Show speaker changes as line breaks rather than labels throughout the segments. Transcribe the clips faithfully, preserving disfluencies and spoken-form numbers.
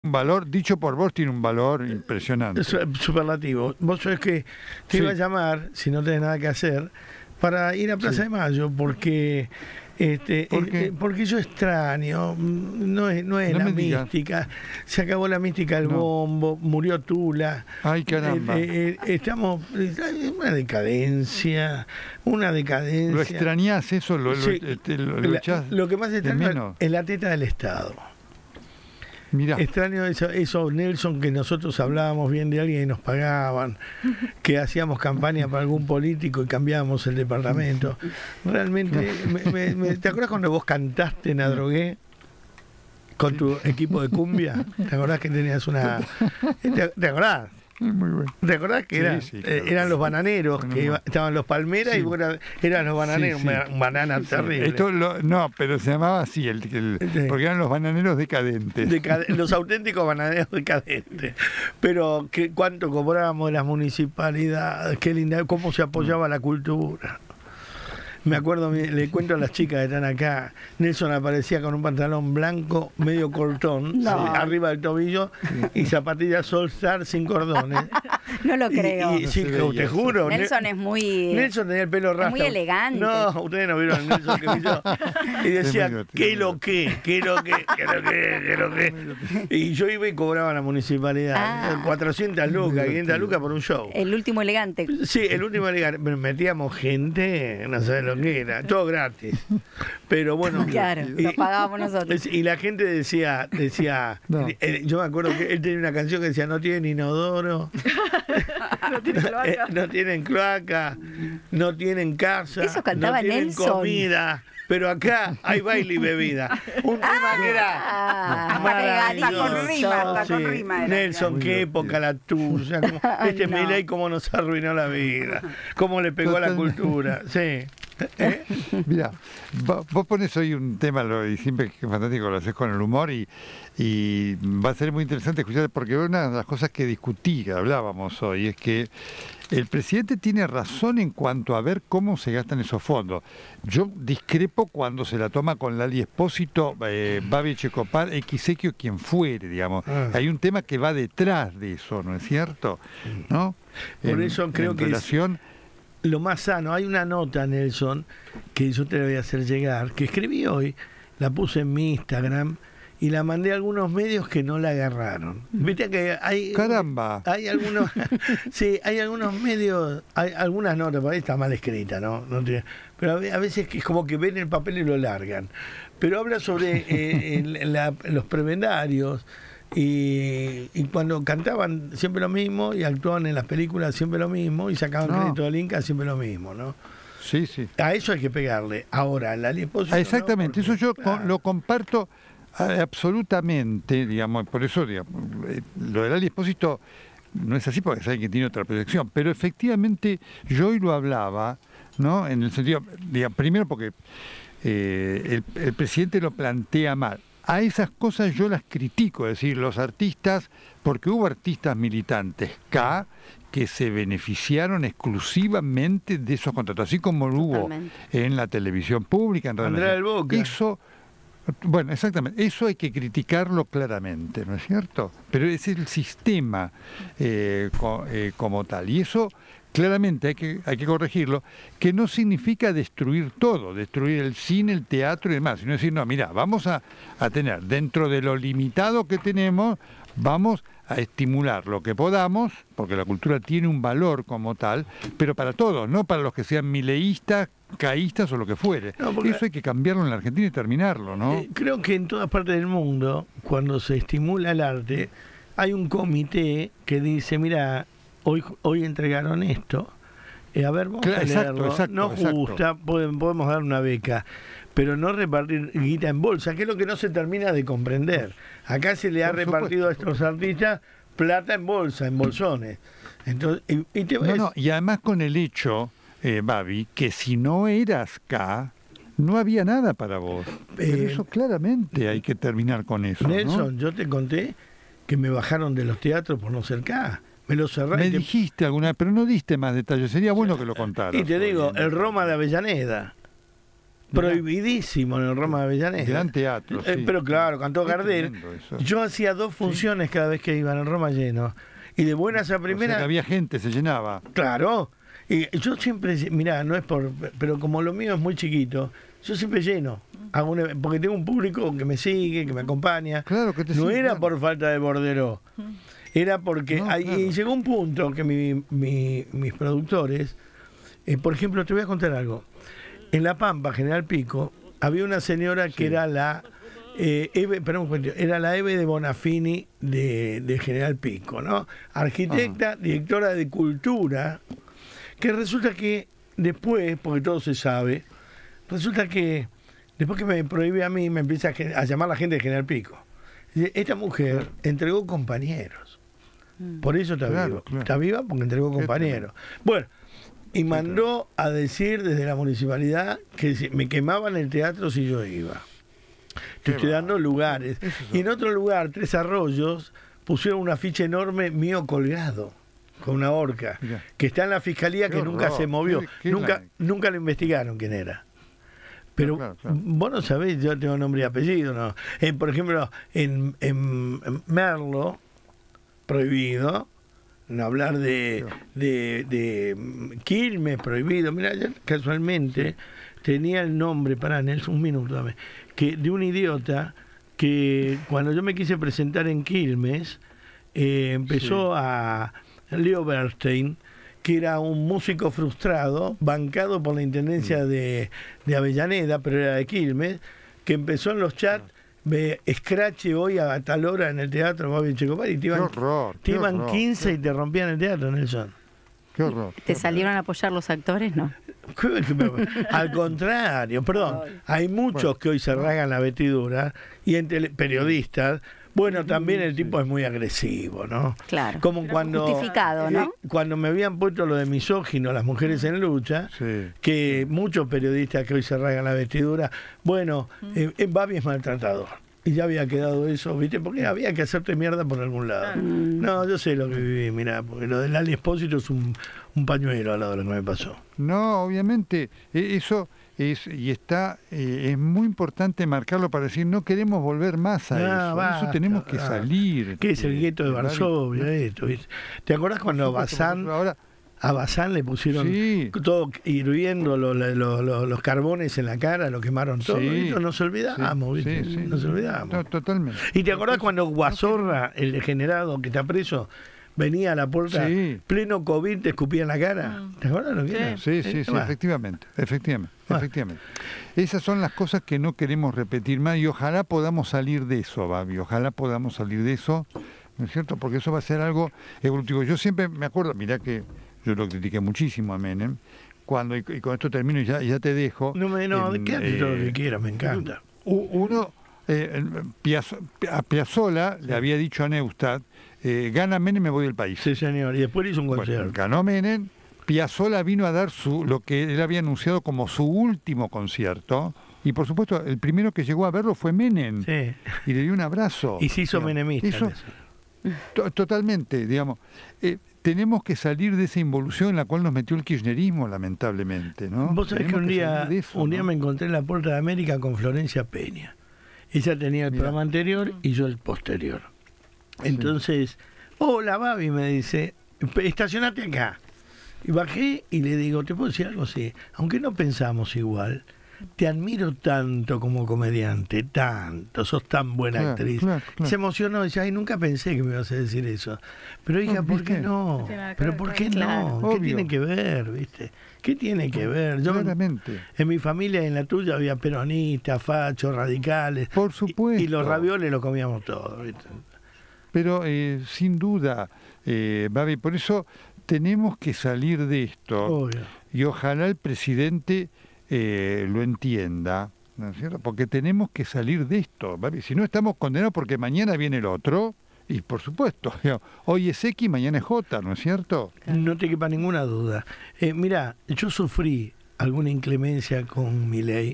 Un valor, dicho por vos, tiene un valor impresionante.
Es superlativo. Vos sabés que te
Sí.
iba a llamar, si no tenés nada que hacer, para ir a Plaza
Sí.
de Mayo, porque este,
¿Por qué?
eh, porque yo extraño, no es, no es
No
la
me digas.
mística, se acabó la mística del
No.
bombo, murió Tula.
Ay, caramba.
Eh, eh, eh, estamos en una decadencia, una decadencia.
¿Lo extrañás eso? ¿Lo, lo,
Sí.
este, lo- lo
La-
echás
lo que más
de
extraño
menos?
es la teta del Estado.
Mirá,
Extraño eso, eso, Nelson, que nosotros hablábamos bien de alguien y nos pagaban, que hacíamos campaña para algún político y cambiábamos el departamento. Realmente, me, me- me- ¿te acuerdas cuando vos cantaste en Adrogué con tu equipo de cumbia? ¿Te acordás que tenías una... ¿Te, te acordás?
muy bueno.
¿Te acordás que
Sí,
eran,
sí,
eh,
claro.
eran los bananeros,
Bueno,
que iba- estaban los palmeras
sí.
y vos eras- eran los bananeros,
Sí, sí.
un banana terrible.
Esto lo- no, pero se llamaba así, el, el-
Sí.
porque eran los bananeros decadentes.
Decade- los auténticos bananeros decadentes. Pero que, cuánto cobrábamos de las municipalidades, qué linda, cómo se apoyaba la cultura. Me acuerdo, me- le cuento a las chicas que están acá, Nelson aparecía con un pantalón blanco, medio cortón,
No.
eh, arriba del tobillo, y zapatillas All Star sin cordones.
No lo
Y-
creo.
Y,
No
sí,
se
que
veía
te
eso.
juro.
Nelson es muy...
Nelson tenía el pelo rasta.
muy elegante.
No, ustedes no vieron el Nelson que vi yo. Y decía,
Es muy
¿qué
divertido.
lo que? ¿Qué lo que? ¿Qué lo que? ¿Qué lo que? Y yo iba y cobraba a la municipalidad
Ah.
cuatrocientas lucas, quinientas lucas por un show.
El último elegante.
Sí, el último lugar, pero metíamos gente, no sabes lo que era, todo gratis. Pero bueno,
Claro,
y-
lo pagábamos nosotros.
y la gente decía, decía,
No.
eh, yo me acuerdo que él tenía una canción que decía, no tienen inodoro,
No tiene
eh,
cloaca.
no tienen cloaca, no tienen casa,
Eso cantaba
no tienen
Nelson.
comida, pero acá hay baile y bebida. Un tema que era
Ah,
maravilloso.
Está con rima, está con
Sí.
rima era.
Nelson,
Muy
qué
divertido.
época la tuya. Como- este
no.
Milei cómo nos arruinó la vida, cómo le pegó a la
Totalmente.
cultura. Sí. ¿Eh?
Mira, vos, vos pones hoy un tema, lo, y siempre que es fantástico, lo haces con el humor, y, y va a ser muy interesante escuchar, porque una de las cosas que discutí, que hablábamos hoy, es que el presidente tiene razón en cuanto a ver cómo se gastan esos fondos. Yo discrepo cuando se la toma con Lali Espósito, eh, Babi Checopar, Xequio, quien fuere, digamos.
Ah.
Hay un tema que va detrás de eso, ¿no es cierto? ¿No?
Por
En-
eso creo
en
que es-
relación,
Lo más sano, hay una nota, Nelson, que yo te la voy a hacer llegar, que escribí hoy, la puse en mi Instagram y la mandé a algunos medios que no la agarraron. Viste que hay...
Caramba.
Hay algunos, sí, hay algunos medios, hay algunas notas, por ahí está mal escrita, ¿no? No tiene- pero a ve- a veces que es como que ven el papel y lo largan. Pero habla sobre eh, el- la- los prebendarios y, y cuando cantaban siempre lo mismo y actuaban en las películas siempre lo mismo y sacaban
No.
crédito del Inca siempre lo mismo, ¿no?
Sí, sí.
A eso hay que pegarle. Ahora, la Espósito,
Ah,
¿no?
exactamente,
Porque,
eso yo co-
claro.
lo comparto ah, absolutamente, digamos, por eso digamos, eh, lo del Ali Espósito no es así porque es alguien que tiene otra proyección, pero efectivamente yo hoy lo hablaba, ¿no? En el sentido, digamos, primero porque eh, el, el presidente lo plantea mal. A esas cosas yo las critico, es decir, los artistas, porque hubo artistas militantes K que se beneficiaron exclusivamente de esos contratos, así como lo hubo
Totalmente.
en la televisión pública, en Radio
Andrea del
Nacional.
Boca.
Eso, bueno, exactamente, eso hay que criticarlo claramente, ¿no es cierto? Pero es el sistema eh, co- eh, como tal, y eso claramente hay que, hay que corregirlo, que no significa destruir todo, destruir el cine, el teatro y demás, sino decir, no, mira, vamos a, a tener, dentro de lo limitado que tenemos, vamos a estimular lo que podamos, porque la cultura tiene un valor como tal, pero para todos, no para los que sean mileístas, caístas o lo que fuere.
No, porque-
Eso hay que cambiarlo en la Argentina y terminarlo, ¿no?
Eh, creo que en todas partes del mundo, cuando se estimula el arte, hay un comité que dice, mira, hoy, hoy entregaron esto, eh, a ver, vamos
Claro,
a
exacto,
leerlo,
exacto,
nos
exacto.
gusta, podemos, podemos dar una beca, pero no repartir guita en bolsa, que es lo que no se termina de comprender. Acá se le ha
Por
repartido a
supuesto.
estos artistas plata en bolsa, en bolsones. Entonces, y, y te-
No,
es-
no, y además con el hecho, eh, Babi, que si no eras K, no había nada para vos. Pero
Eh,
eso claramente hay que terminar con eso, ¿no?
Nelson, yo te conté que me bajaron de los teatros por no ser K. Me lo cerré.
Me
y te-
dijiste alguna vez, pero no diste más detalles. Sería bueno que lo contaras.
Y te digo,
hoy en-
el Roma de Avellaneda. prohibidísimo en el Roma de Avellaneda.
Gran teatro,
Eh,
sí.
pero claro, cantó
Qué
Gardel.
tremendo eso.
Yo hacía dos funciones cada vez que iba en el Roma lleno. Y de buenas a
O sea,
primeras,
que había gente, se llenaba.
claro. Y yo siempre, mirá, no es por, pero como lo mío es muy chiquito, yo siempre lleno. Hago un- porque tengo un público que me sigue, que me acompaña.
Claro que te
No
sigue,
era
claro.
por falta de bordero. Era porque
No,
hay-
claro.
y llegó un punto que mi- mi- mis productores, eh, por ejemplo, te voy a contar algo. En La Pampa, General Pico, había una señora que
Sí.
era la eh, Eve, perdón, un momento, era la Eve de Bonafini de, de General Pico, ¿no? Arquitecta, directora de cultura, que resulta que después, porque todo se sabe, resulta que después que me prohíbe a mí, me empieza a, gen- a llamar la gente de General Pico. Dice, esta mujer entregó compañeros. Por eso está
Claro,
viva.
claro.
Está viva porque entregó
Qué
compañeros. Bueno, y mandó a decir desde la municipalidad que si- me quemaban el teatro si yo iba. Te
Qué
estoy dando
bárbaro.
lugares.
Eso es
Y en otro lugar, Tres Arroyos, pusieron un afiche enorme mío colgado con una horca,
Mirá.
que está en la fiscalía,
Qué
que nunca
horror,
se movió.
qué- qué
nunca,
la-
nunca lo investigaron quién era. Pero
Claro, claro.
vos no sabés, yo tengo nombre y apellido, ¿no? Eh, por ejemplo, en, en- en Merlo, prohibido, no hablar de, de, de mm, Quilmes, prohibido. Mira, yo casualmente tenía el nombre, para Nelson, un minuto, dame, que, de un idiota que cuando yo me quise presentar en Quilmes, eh, empezó a Leo Bernstein, que era un músico frustrado, bancado por la Intendencia de, de Avellaneda, pero era de Quilmes, que empezó en los chats, ve, escrache hoy a tal hora en el teatro Babi Checopar, y te
Qué
iban,
horror.
te
qué
iban
horror,
quince y te rompían el teatro, Nelson.
Qué horror.
¿Te salieron a apoyar los actores? No.
Al contrario, perdón, hay muchos
Bueno.
que hoy se rasgan la vestidura, y entre periodistas, bueno, también el tipo es muy agresivo, ¿no?
Claro.
Como cuando,
Justificado, ¿no?
eh, cuando me habían puesto lo de misógino, las mujeres en lucha,
Sí.
que muchos periodistas que hoy se rasgan la vestidura, bueno, eh, eh, Babi es maltratador. Y ya había quedado eso, ¿viste? Porque había que hacerte mierda por algún lado. No, yo sé lo que viví, mirá, porque lo del Ali Espósito es un, un pañuelo al lado de lo que me pasó.
No, obviamente, e- eso es y está eh, es muy importante marcarlo para decir no queremos volver más a
No,
eso.
basta,
eso tenemos que
ah.
salir.
¿Qué es el
eh,
gueto de
Babi.
Varsovia? Esto, ¿viste? ¿Te acordás cuando a
Por supuesto, por
Bazán,
ejemplo, ahora
a Bazán le pusieron
Sí.
todo hirviendo los, los, los- los carbones en la cara, lo quemaron todo?
Sí.
Esto nos olvidamos,
Sí,
¿viste?
sí, sí.
Nos olvidamos.
No, totalmente.
¿Y te acordás cuando Guasorra, el degenerado que está preso, venía a la puerta,
Sí.
pleno COVID, te escupía en la cara? ¿Te acordás lo que era?
Sí, sí,
Eh,
sí,
va.
efectivamente, efectivamente,
Ah.
efectivamente. Esas son las cosas que no queremos repetir más y ojalá podamos salir de eso, Babi, ojalá podamos salir de eso, ¿no es cierto? Porque eso va a ser algo evolutivo. Yo siempre me acuerdo, mirá que yo lo critiqué muchísimo a Menem, cuando, y, y con esto termino y ya, y ya te dejo.
No, me, no,
en,
quédate todo lo
eh,
que quieras, me encanta.
u- Uno, eh, Piazzo- a Piazzolla le había dicho a Neustadt, eh, gana Menem, me voy del país.
Sí, señor. Y después le hizo un
Bueno,
concierto.
ganó Menem, Piazzolla vino a dar su lo que él había anunciado como su último concierto, y por supuesto el primero que llegó a verlo fue Menem,
Sí.
y le dio un abrazo.
Y se hizo
digamos.
menemista.
Eso,
eso.
to- totalmente, digamos. Eh, tenemos que salir de esa involución en la cual nos metió el kirchnerismo, lamentablemente, ¿no?
Vos sabés que
Tenemos
un día,
salir de eso,
un día
¿no?
me encontré en la Puerta de América con Florencia Peña. Ella tenía el
Mirá.
programa anterior y yo el posterior. Entonces, hola Babi, me dice, estacionate acá. Y bajé y le digo, ¿te puedo decir algo? Sí, aunque no pensamos igual, te admiro tanto como comediante, tanto, sos tan buena
Claro,
actriz.
claro, claro.
Se emocionó, dice, ay, nunca pensé que me ibas a decir eso. Pero hija,
No,
¿por qué
¿viste?
no?
Tiene que
Pero
ver,
¿por qué
claro.
no? ¿Qué
Obvio.
tiene que ver, viste? ¿Qué tiene que ver? Yo,
Claramente.
en mi familia y en la tuya había peronistas, fachos, radicales.
Por supuesto.
Y, y los ravioles los comíamos todos, ¿viste?
Pero eh, sin duda, eh, Babi, por eso tenemos que salir de esto.
Obvio.
Y ojalá el presidente eh, lo entienda, ¿no es cierto? Porque tenemos que salir de esto, Babi. Si no estamos condenados porque mañana viene el otro, y por supuesto, digamos, hoy es X, mañana es J, ¿no es cierto?
No te quepa ninguna duda. Eh, mira, yo sufrí alguna inclemencia con Milei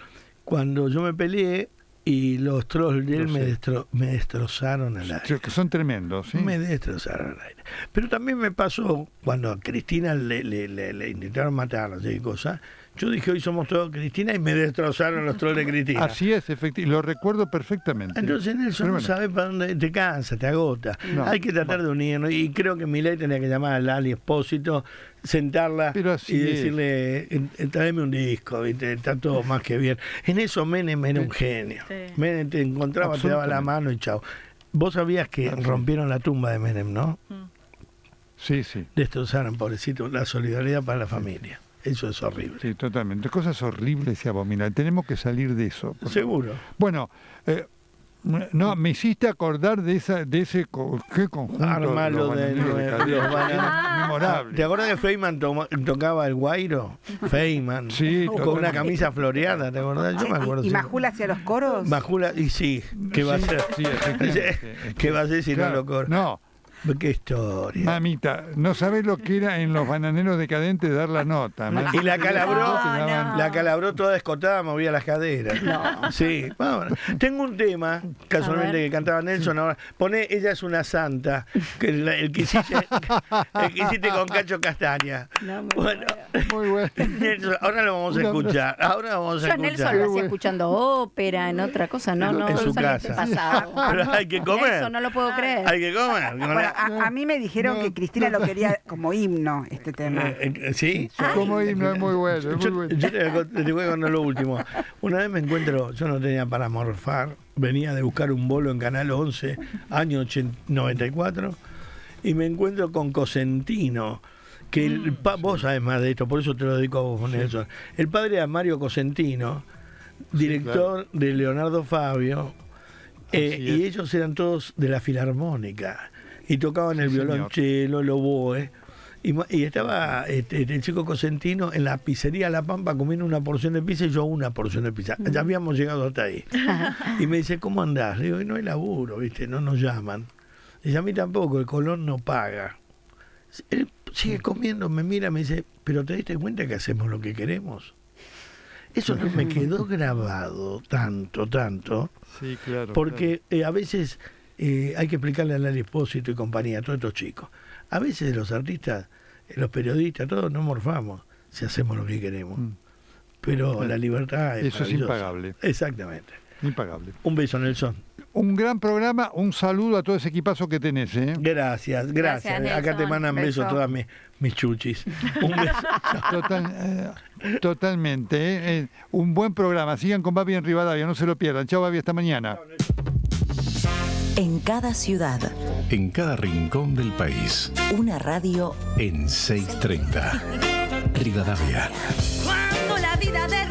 cuando yo me peleé y los trolls de él
Lo
me,
sé.
destro- me destrozaron al aire.
Que son tremendos, ¿sí?
Me destrozaron al aire. Pero también me pasó cuando a Cristina le, le, le- le intentaron matar, no sé qué cosa. Yo dije, hoy somos todos Cristina, y me destrozaron los trolls de Cristina.
Así es, efectivamente, lo recuerdo perfectamente.
Entonces Nelson
Pero
no
bueno.
sabe para dónde, te cansa, te agota.
No.
Hay que tratar de unirnos, y creo que Milei tenía que llamar a Lali Espósito, sentarla
Pero así
y
es.
decirle, "Eh, eh, tráeme un disco, ¿viste? Está todo más que bien". En eso Menem era un genio.
Sí.
Menem te encontraba, te daba la
Absolutamente.
mano y chao. Vos sabías que
Así.
rompieron la tumba de Menem, ¿no?
Sí, sí.
Destrozaron, pobrecito, la solidaridad para la familia. Eso es horrible.
Sí, totalmente. Cosas horribles y abominables. Tenemos que salir de eso. por favor.
Seguro.
Bueno, eh, no, me hiciste acordar de esa, de ese co- ¿qué conjunto?
Armalo
Los
de,
bananeros de
de-
Cadena.
los bananeros.
Era memorable.
¿Te acuerdas que Feynman toma- tocaba el guairo? Feynman.
Sí,
Con una
totalmente.
camisa floreada, ¿te acordás? Yo me acuerdo.
¿Y
sí.
Majula hacía los coros?
Majula, y sí, ¿qué va a hacer?
Sí, efectivamente.
¿Qué va a hacer si
Claro,
no lo cobra?
No,
Qué historia.
mamita, no sabés lo que era en los bananeros decadentes dar la nota. man.
Y la calabró,
No, no.
la calabró toda escotada, movía las caderas. Sí, vámonos. Tengo un tema, casualmente,
A ver.
que cantaba Nelson ahora. Pone Ella es una santa, que el, el que hiciste, el que hiciste con Cacho Castaña.
No me
Bueno,
Muy bueno.
Nelson, ahora lo vamos a
Una-
escuchar. Ahora vamos a
Yo a Nelson
escuchar.
lo hacía
bueno.
escuchando ópera, en otra cosa, no, no,
En su
no sabía qué
casa.
pasaba.
Pero hay que comer.
Nelson, no lo puedo creer.
Hay que comer. Con
Bueno,
la-
a, a mí me dijeron
No,
que Cristina lo quería como himno, este tema.
Eh, eh, ¿Sí?
Como himno es muy bueno, es muy
Yo,
bueno.
yo te, voy a- te voy a contar lo último. Una vez me encuentro, yo no tenía para morfar, venía de buscar un bolo en Canal once, año ochenta noventa y cuatro, y me encuentro con Cosentino, que el, pa- vos sabés más de esto, por eso te lo dedico a vos, Nelson. El padre era Mario Cosentino, director de Leonardo Fabio, eh,
Así
y
es.
ellos eran todos de la Filarmónica, y tocaban el
Sí, señor.
violonchelo, el oboe. Y, ma- y estaba este, el chico Cosentino en la pizzería La Pampa comiendo una porción de pizza y yo una porción de pizza. Ya habíamos llegado hasta ahí. Y me dice, ¿cómo andás? Le digo, "Y no hay laburo, ¿viste? No nos llaman". Dice, a mí tampoco, el Colón no paga. Él sigue comiendo, me mira, me dice, ¿pero te diste cuenta que hacemos lo que queremos? Eso no me quedó grabado tanto, tanto,
Sí, claro.
porque eh, a veces eh, hay que explicarle a Lali Espósito y compañía, a todos estos chicos. A veces los artistas, eh, los periodistas, todos no morfamos si hacemos lo que queremos.
Mm.
Pero
Claro.
la libertad es
Eso es
maravillosa.
impagable.
Exactamente.
claro, impagable.
Un beso, Nelson.
Un gran programa, un saludo a todo ese equipazo que tenés, ¿eh?
Gracias, gracias.
Gracias,
Acá te
Nelson.
mandan besos
Beso.
todas mis, mis chuchis. Un beso.
Total, eh, totalmente, ¿eh? Eh, un buen programa. Sigan con Babi en Rivadavia, no se lo pierdan. Chao, Babi, hasta mañana.
En cada ciudad,
En cada rincón del país.
una radio
En seiscientos treinta. Rivadavia.
Cuando la vida de